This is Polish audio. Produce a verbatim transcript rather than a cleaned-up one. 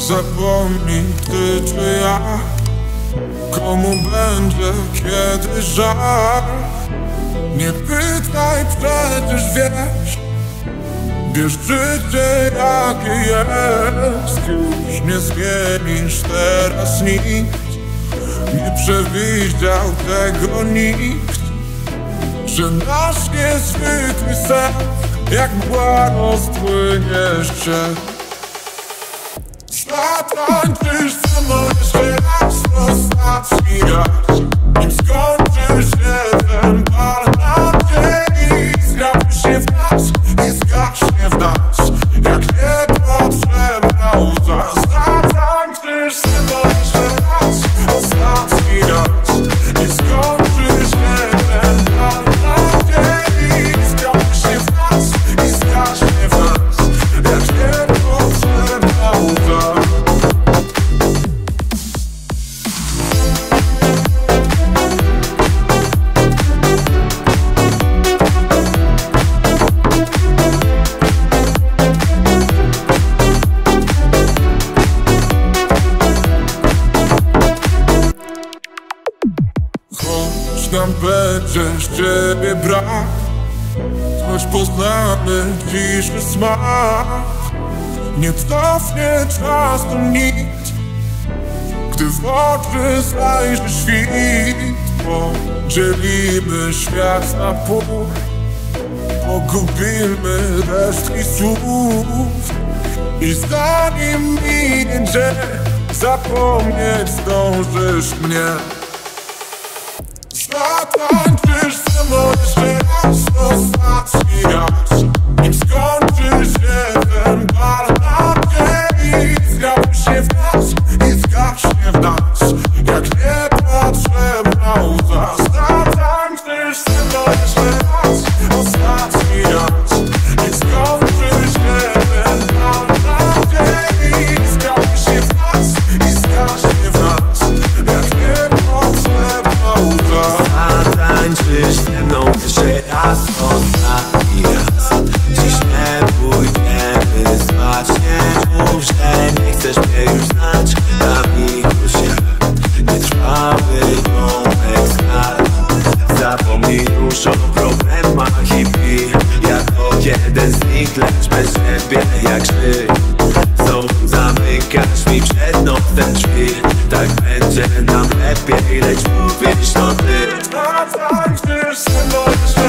Zapomnij ty czy ja, komu będzie kiedy żal. Nie pytaj, przecież wiesz, bierz życie jakie jest. Już nie zmienisz teraz nikt, nie przewidział tego nikt, że nasz niezwykły sen jak mgła rozpłynie się. Zatańczysz ze mną jeszcze raz, ostatni raz, nim skończy się ten bal nadziei. Zgrabi się w nas i zgaśnie w nas jak niepotrzebna łza. Zatańczysz ze mną jeszcze raz, ostatni raz, nim skończy się ten bal nadziei. Zgrabi się w nas i zgaśnie w nas jak niepotrzebna łza. Choć nam będzie z ciebie brak, choć poznamy ciszy smak, nie cofnie czasu nikt, gdy w oczy zajrzy świt. Podzielimy świat na pół, pogubimy resztki słów i zanim minie dzień, zapomnieć zdążysz mnie. Zatańczysz ze mną jeszcze raz, ostatni raz, nim skończy się ten bal nadziei. Zgrabi się w nas i zgaśnie w nas jak niepotrzebna łza. Zatańczysz ze mną jeszcze raz, ostatni raz, nim skończy się ten bal nadziei. Zgrabi się w nas i zgaśnie w nas jak niepotrzebna łza. Zatańczysz ze mną jeszcze raz, ostatni raz. Dziś nie pójdziemy spać, nie mów, że nie chcesz mnie już znać. Namiłuj się, nietrwały domek skarb. Zapomnij już o problemach i pij jako jeden z nich, lecz bez ciebie jak żyj. Znowu zamykasz mi przed nosem drzwi, tak będzie nam lepiej, lecz mówisz to ty. Zatańczysz ze mną jeszcze